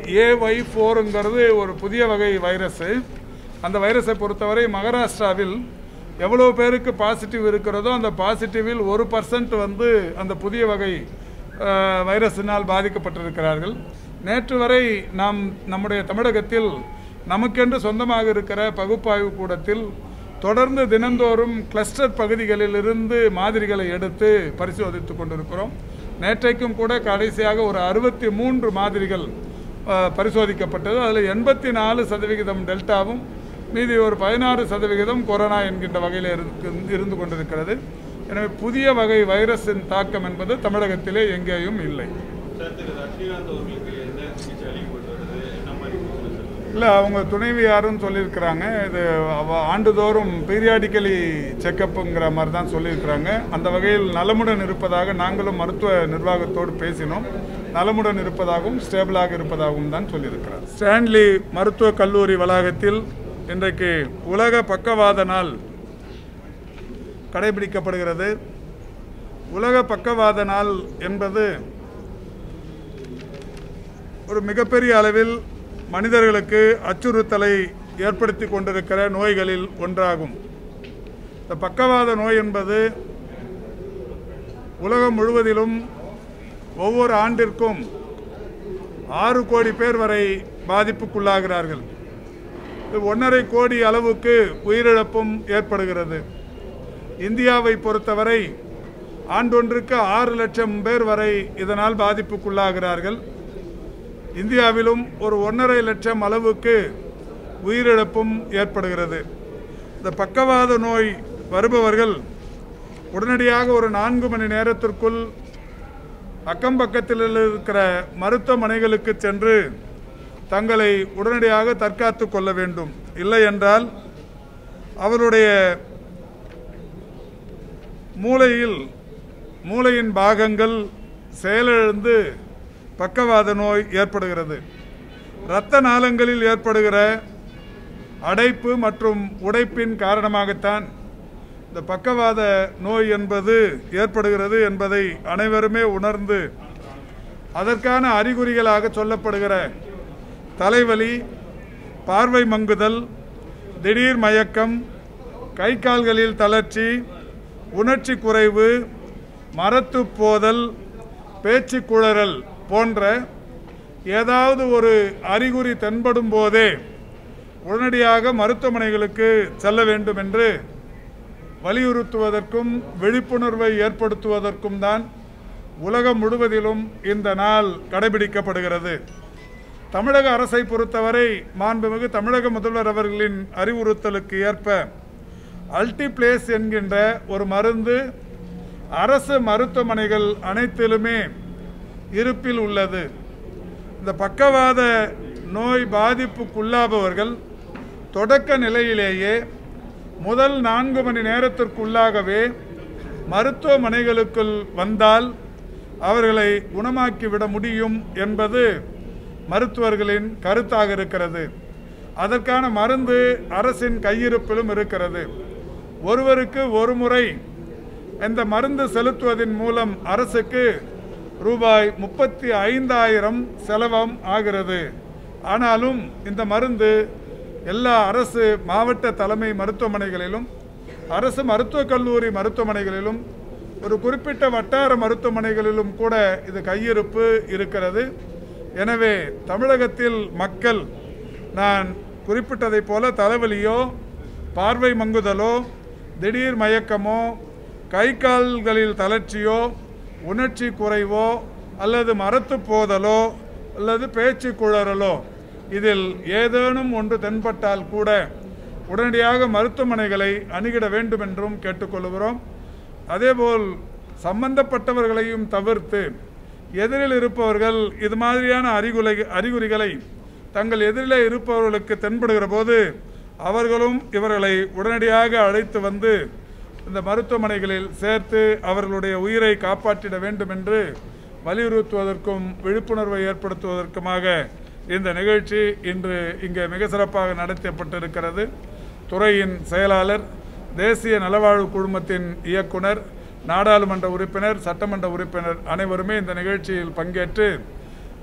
AY4ங்கிறது ஒரு புதிய வகை வைரஸ். அந்த வைரஸை பொறுத்தவரை மகாராஷ்டிராவில் எவ்வளவு பேருக்கு பாசிட்டிவ் இருக்கிறதோ அந்த பாசிட்டிவில் 1% வந்து அந்த புதிய வகை வைரஸினால் பாதிக்கப்பட்டிருக்கிறார்கள். நேற்று வரை நம்முடைய தமிழகத்தில் நமக்கென்று சொந்தமாக இருக்கிற பகுப்பாய்வு கூடத்தில் தொடர்ந்து தினந்தோறும் கிளஸ்டர் பகுதிகளில் இருந்து மாதிரிகளை எடுத்து பரிசோதித்து கொண்டிருக்கிறோம். நேற்றைக்கும் கூட கடைசியாக ஒரு 63 மாதிரிகள் பரிசோதிக்கப்பட்டது. அதில் 84% டெல்டாவும் மீதி ஒரு 16% கொரோனா என்கின்ற வகையில் இருந்து கொண்டிருக்கிறது. எனவே புதிய வகை வைரஸின் தாக்கம் என்பது தமிழகத்திலே எங்கேயும் இல்லை. இல்லை, அவங்க துணைவி யாருன்னு சொல்லியிருக்கிறாங்க. இது ஆண்டுதோறும் பீரியாடிக்கலி செக்கப்புங்கிற மாதிரி தான் சொல்லியிருக்கிறாங்க. அந்த வகையில் நலமுடன் இருப்பதாக நாங்களும் மருத்துவ நிர்வாகத்தோடு பேசினோம். நலமுடன் இருப்பதாகவும் ஸ்டேபிளாக இருப்பதாகவும் தான் சொல்லியிருக்கிறார். ஸ்டான்லி மருத்துவக் கல்லூரி வளாகத்தில் இன்றைக்கு உலக பக்கவாத நாள் கடைபிடிக்கப்படுகிறது. உலக பக்கவாத நாள் என்பது ஒரு மிகப்பெரிய அளவில் மனிதர்களுக்கு அச்சுறுத்தலை ஏற்படுத்தி கொண்டிருக்கிற நோய்களில் ஒன்றாகும். இந்த பக்கவாத நோய் என்பது உலகம் முழுவதிலும் ஒவ்வொரு ஆண்டிற்கும் 6 கோடி பேர் வரை பாதிப்புக்குள்ளாகிறார்கள். 1.5 கோடி அளவுக்கு உயிரிழப்பும் ஏற்படுகிறது. இந்தியாவை பொறுத்தவரை ஆண்டொன்றுக்கு 6 லட்சம் பேர் வரை இதனால் பாதிப்புக்குள்ளாகிறார்கள். இந்தியாவிலும் ஒரு 1.5 லட்சம் அளவுக்கு உயிரிழப்பும் ஏற்படுகிறது. இந்த பக்கவாத நோய் வருபவர்கள் உடனடியாக ஒரு 4 மணி நேரத்திற்குள் அக்கம்பக்கத்தில் இருக்கிற மருத்துவமனைகளுக்கு சென்று தங்களை உடனடியாக தற்காத்து கொள்ள வேண்டும். இல்லை என்றால் அவருடைய மூளையின் பாகங்கள் செயலிழந்து பக்கவாத நோய் ஏற்படுகிறது. இரத்த நாளங்களில் ஏற்படுகிற அடைப்பு மற்றும் உடைப்பின் காரணமாகத்தான் இந்த பக்கவாத நோய் என்பது ஏற்படுகிறது என்பதை அனைவருமே உணர்ந்து அதற்கான அறிகுறிகளாக சொல்லப்படுகிற தலைவலி, பார்வை மங்குதல், திடீர் மயக்கம், கை கால்களில் தளர்ச்சி, உணர்ச்சி குறைவு, மரத்து போதல், பேச்சு குளறல் போன்ற ஏதாவது ஒரு அறிகுறி தென்படும் போதே உடனடியாக மருத்துவமனைகளுக்கு செல்ல வேண்டும் என்று வலியுறுத்துவதற்கும் விழிப்புணர்வை ஏற்படுத்துவதற்கும் தான் உலகம் முழுவதிலும் இந்த நாள் கடைபிடிக்கப்படுகிறது. தமிழக அரசை பொறுத்தவரை மாண்புமிகு தமிழக முதல்வர் அவர்களின் அறிவுறுத்தலுக்கு ஏற்ப அல்டிப்ளேஸ் என்கின்ற ஒரு மருந்து அரசு மருத்துவமனைகள் அனைத்திலுமே இருப்பில் உள்ளது. இந்த பக்கவாத நோய் பாதிப்புக்குள்ளாபவர்கள் தொடக்க நிலையிலேயே முதல் 4 மணி நேரத்திற்குள்ளாகவே மருத்துவமனைகளுக்குள் வந்தால் அவர்களை குணமாக்கிவிட முடியும் என்பது மருத்துவர்களின் கருத்தாக இருக்கிறது. அதற்கான மருந்து அரசின் கையிருப்பிலும் இருக்கிறது. ஒருவருக்கு ஒரு முறை இந்த மருந்து செலுத்துவதன் மூலம் அரசுக்கு ரூபாய் 35,000 செலவும் ஆகிறது. ஆனாலும் இந்த மருந்து எல்லா அரசு மாவட்ட தலைமை மருத்துவமனைகளிலும் அரசு மருத்துவக் கல்லூரி மருத்துவமனைகளிலும் ஒரு குறிப்பிட்ட வட்டார மருத்துவமனைகளிலும் கூட இது கையிருப்பு இருக்கிறது. எனவே தமிழகத்தில் மக்கள் நான் குறிப்பிட்டதைப் போல தலைவலியோ, பார்வை மங்குதலோ, திடீர் மயக்கமோ, கை கால்களில் தளர்ச்சியோ, உணர்ச்சி குறைவோ அல்லது மரத்து போதலோ அல்லது பேச்சு குளறலோ இதில் ஏதேனும் ஒன்று தென்பட்டால் கூட உடனடியாக மருத்துவமனைகளை அணுகிட வேண்டும் என்றும் கேட்டுக்கொள்கிறோம். அதேபோல் சம்பந்தப்பட்டவர்களையும் தவிர்த்து எதிரில் இருப்பவர்கள் இது மாதிரியான அறிகுறிகளை தங்கள் எதிரிலே இருப்பவர்களுக்கு தென்படுகிற போது அவர்களும் இவர்களை உடனடியாக அழைத்து வந்து இந்த மருத்துவமனைகளில் சேர்த்து அவர்களுடைய உயிரை காப்பாற்றிட வேண்டும் என்று வலியுறுத்துவதற்கும் விழிப்புணர்வை ஏற்படுத்துவதற்குமாக இந்த நிகழ்ச்சி இன்று இங்கே மிக சிறப்பாக நடத்தப்பட்டிருக்கிறது. துறையின் செயலாளர், தேசிய நலவாழ்வு குழுமத்தின் இயக்குனர், நாடாளுமன்ற உறுப்பினர், சட்டமன்ற உறுப்பினர் அனைவருமே இந்த நிகழ்ச்சியில் பங்கேற்று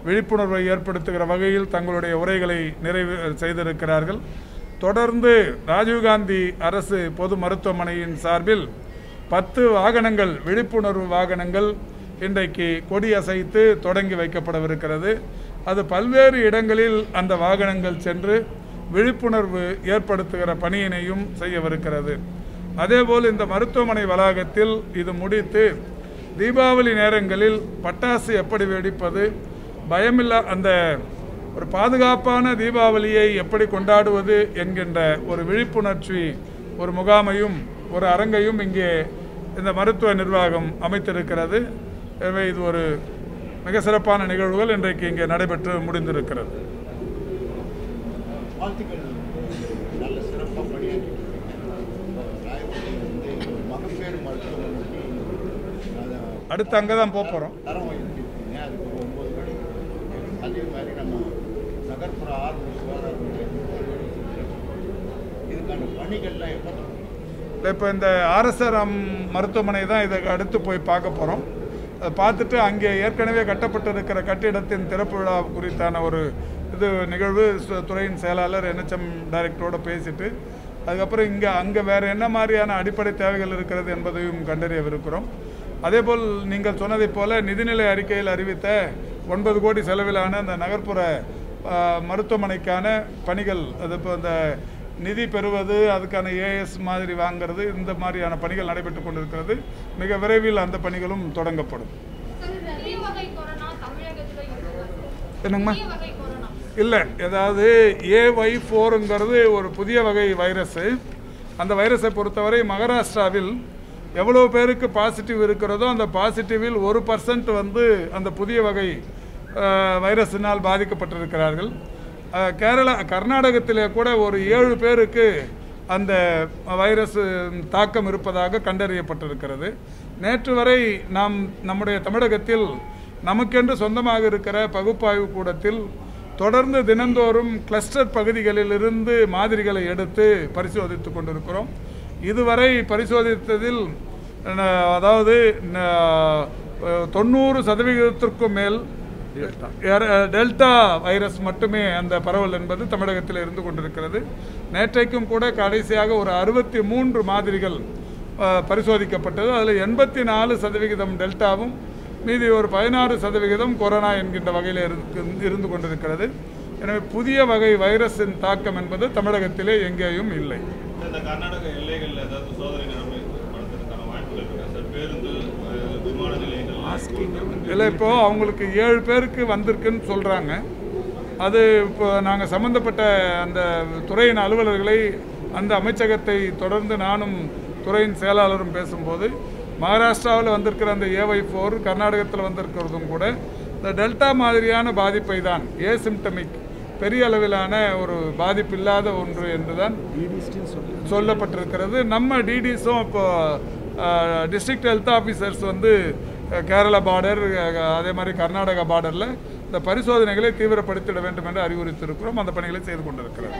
விழிப்புணர்வை ஏற்படுத்துகிற வகையில் தங்களுடைய உரைகளை நிறைவு செய்திருக்கிறார்கள். தொடர்ந்து ராஜீவ்காந்தி அரசு பொது மருத்துவமனையின் சார்பில் 10 வாகனங்கள், விழிப்புணர்வு வாகனங்கள் இன்றைக்கு கொடியசைத்து தொடங்கி வைக்கப்படவிருக்கிறது. அது பல்வேறு இடங்களில் அந்த வாகனங்கள் சென்று விழிப்புணர்வு ஏற்படுத்துகிற பணியினையும் செய்யவிருக்கிறது. அதேபோல் இந்த மருத்துவமனை வளாகத்தில் இது முடித்து தீபாவளி நேரங்களில் பட்டாசு எப்படி வெடிப்பது, பயமில்லா அந்த ஒரு பாதுகாப்பான தீபாவளியை எப்படி கொண்டாடுவது என்கின்ற ஒரு விழிப்புணர்ச்சி ஒரு முகாமையும் ஒரு அரங்கையும் இங்கே இந்த மருத்துவ நிர்வாகம் அமைத்திருக்கிறது. எனவே இது ஒரு மிக சிறப்பான நிகழ்வுகள் இன்றைக்கு இங்கே நடைபெற்று முடிந்திருக்கிறது. அடுத்து அங்கே தான் போகிறோம். இப்போ இந்த ஆர்எஸ்ஆர்எம் மருத்துவமனை தான் இதை அடுத்து போய் பார்க்க போகிறோம். அதை பார்த்துட்டு அங்கே ஏற்கனவே கட்டப்பட்டிருக்கிற கட்டிடத்தின் திறப்பு விழா குறித்தான ஒரு நிகழ்வு துறையின் செயலாளர் NHM டைரக்டரோடு பேசிட்டு அதுக்கப்புறம் அங்கே வேறு என்ன மாதிரியான அடிப்படை தேவைகள் இருக்கிறது என்பதையும் கண்டறியவிருக்கிறோம். அதேபோல் நீங்கள் சொன்னதைப் போல நிதிநிலை அறிக்கையில் அறிவித்த 9 கோடி செலவிலான அந்த நகர்ப்புற மருத்துவமனைக்கான பணிகள், அது இப்போ இந்த நிதி பெறுவது, அதுக்கான AS மாதிரி வாங்கிறது, இந்த மாதிரியான பணிகள் நடைபெற்று கொண்டிருக்கிறது. மிக விரைவில் அந்த பணிகளும் தொடங்கப்படும். என்னங்கம்மா? இல்லை, ஏதாவது AY4ங்கிறது ஒரு புதிய வகை வைரஸு. அந்த வைரஸை பொறுத்தவரை மகாராஷ்டிராவில் எவ்வளோ பேருக்கு பாசிட்டிவ் இருக்கிறதோ அந்த பாசிட்டிவில் 1% வந்து அந்த புதிய வகை வைரஸினால் பாதிக்கப்பட்டிருக்கிறார்கள். கர்நாடகத்திலே கூட ஒரு 7 பேருக்கு அந்த வைரஸ் தாக்கம் இருப்பதாக கண்டறியப்பட்டிருக்கிறது. நேற்று வரை நம்முடைய தமிழகத்தில் நமக்கென்று சொந்தமாக இருக்கிற பகுப்பாய்வு கூடத்தில் தொடர்ந்து தினந்தோறும் கிளஸ்டர் பகுதிகளிலிருந்து மாதிரிகளை எடுத்து பரிசோதித்து கொண்டிருக்கிறோம். இதுவரை பரிசோதித்ததில் அதாவது 90% மேல் டெல்டா வைரஸ் மட்டுமே அந்த பரவல் என்பது தமிழகத்தில் இருந்து கொண்டிருக்கிறது. நேற்றைக்கும் கூட கடைசியாக ஒரு 63 மாதிரிகள் பரிசோதிக்கப்பட்டது. அதில் 84% டெல்டாவும் மீதி ஒரு 16% கொரோனா என்கின்ற வகையில் இருந்து கொண்டிருக்கிறது. எனவே புதிய வகை வைரஸின் தாக்கம் என்பது தமிழகத்திலே எங்கேயும் இல்லை. கர்நாடக எல்லைகளில் ஏதாவது சோதனை நடத்துறதுக்கான வாய்ப்புகள் இருக்கா சார்? பேருந்து, விமான நிலையங்கள் இல்லை, இப்போது அவங்களுக்கு 7 பேருக்கு வந்திருக்குன்னு சொல்கிறாங்க. அது இப்போ நாங்கள் சம்மந்தப்பட்ட அந்த துறையின் அலுவலர்களை, அந்த அமைச்சகத்தை தொடர்ந்து நானும் துறையின் செயலாளரும் பேசும்போது மகாராஷ்டிராவில் வந்திருக்கிற அந்த AY4 கர்நாடகத்தில் வந்திருக்கிறதும் கூட இந்த டெல்டா மாதிரியான பாதிப்பை தான், ஏசிம்டமிக், பெரிய அளவிலான ஒரு பாதிப்பு இல்லாத ஒன்று என்றுதான் சொல்லப்பட்டிருக்கிறது. நம்ம டிடிஸும் இப்போ டிஸ்ட்ரிக்ட் ஹெல்த் ஆஃபீஸர்ஸ் வந்து கேரளா பார்டர், அதே மாதிரி கர்நாடகா பார்டரில் இந்த பரிசோதனைகளை தீவிரப்படுத்திட வேண்டும் என்று அறிவுறுத்தியிருக்கிறோம். அந்த பணிகளை செய்து கொண்டிருக்கிறோம்.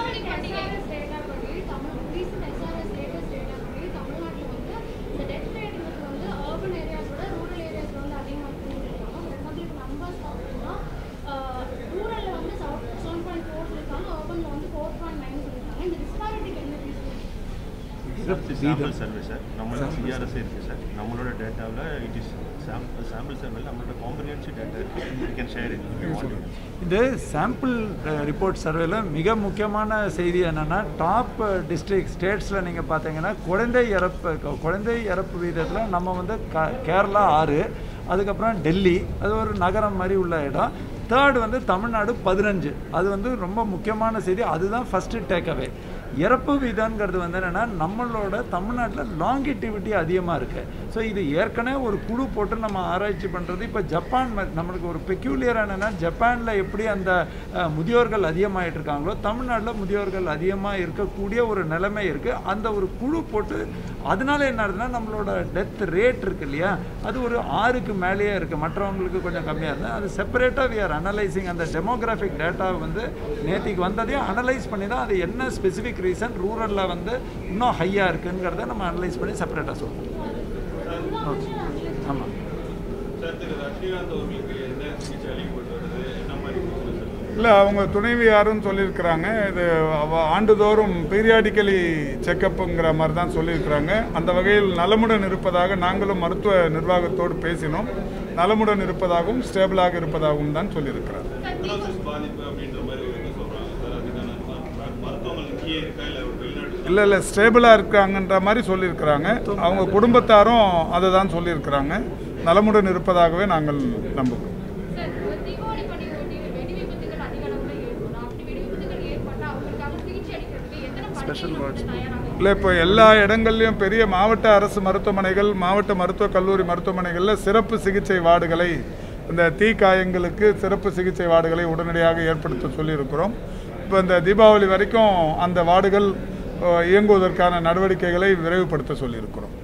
சாம்பிள் சர்வே சார், நம்மளோட CRS இருக்குது சார். நம்மளோட டேட்டாவில் இட் இஸ் சாம்பிள் சர்வேல நம்மளோட காம்ப்ரிஹென்சிவ் டேட்டா இருக்குது. You can share it. இந்த சாம்பிள் ரிப்போர்ட் சர்வேல மிக முக்கியமான செய்தி என்னென்னா, டாப் டிஸ்ட்ரிக்ட் ஸ்டேட்ஸில் நீங்கள் பார்த்தீங்கன்னா குழந்தை இறப்பு வீதத்தில் நம்ம வந்து கேரளா 6, அதுக்கப்புறம் டெல்லி, அது ஒரு நகரம் மாதிரி உள்ள இடம். தேர்ட் வந்து தமிழ்நாடு 15. அது வந்து ரொம்ப முக்கியமான செய்தி. அதுதான் ஃபஸ்ட்டு டேக்அவே. இறப்பு வீதங்கிறது வந்து என்னென்னா, நம்மளோட தமிழ்நாட்டில் லாங்கிட்டிவிட்டி அதிகமாக இருக்குது. ஸோ இது ஏற்கனவே ஒரு குழு போட்டு நம்ம ஆராய்ச்சி பண்ணுறது. இப்போ ஜப்பான் நம்மளுக்கு ஒரு பெக்யூலியர் என்னென்னா, ஜப்பானில் எப்படி அந்த முதியோர்கள் அதிகமாகிட்டு இருக்காங்களோ தமிழ்நாட்டில் முதியோர்கள் அதிகமாக இருக்கக்கூடிய ஒரு நிலைமை இருக்குது. அந்த ஒரு குழு போட்டு அதனால என்ன ஆகுதுன்னா, நம்மளோட டெத் ரேட் இருக்குது இல்லையா, அது ஒரு 6க்கு மேலேயே இருக்குது. மற்றவங்களுக்கு கொஞ்சம் கம்மியாக இருந்தது. அது செப்பரேட்டாக வி ஆர் அனலைசிங். அந்த டெமோகிராஃபிக் டேட்டாவை வந்து நேற்றுக்கு வந்ததையும் அனலைஸ் பண்ணி தான் அது என்ன ஸ்பெசிஃபிக் ரீசன் ரூரலில் வந்து இன்னும் ஹையாக இருக்குங்கிறத நம்ம அனலைஸ் பண்ணி செப்பரேட்டாக சொல்லுவோம். ஓகே, ஆமாம். இல்லை, அவங்க துணைவி யாருன்னு சொல்லியிருக்கிறாங்க. இது ஆண்டுதோறும் பீரியாடிக்கலி செக்கப்புங்கிற மாதிரி தான் சொல்லியிருக்கிறாங்க. அந்த வகையில் நலமுடன் இருப்பதாக நாங்களும் மருத்துவ நிர்வாகத்தோடு பேசினோம். நலமுடன் இருப்பதாகவும் ஸ்டேபிளாக இருப்பதாகவும் தான் சொல்லியிருக்கிறார். இல்லை ஸ்டேபிளாக இருக்காங்கன்ற மாதிரி சொல்லியிருக்கிறாங்க. அவங்க குடும்பத்தாரும் அதை தான் சொல்லியிருக்கிறாங்க. நலமுடன் இருப்பதாகவே நாங்கள் நம்புகிறோம். இல்லை, இப்போ எல்லா இடங்கள்லையும் பெரிய மாவட்ட அரசு மருத்துவமனைகள், மாவட்ட மருத்துவக் கல்லூரி மருத்துவமனைகளில் சிறப்பு சிகிச்சை வார்டுகளை, இந்த தீக்காயங்களுக்கு சிறப்பு சிகிச்சை வார்டுகளை உடனடியாக ஏற்படுத்த சொல்லியிருக்கிறோம். இப்போ இந்த தீபாவளி வரைக்கும் அந்த வார்டுகள் இயங்குவதற்கான நடவடிக்கைகளை விரைவுபடுத்த சொல்லியிருக்கிறோம்.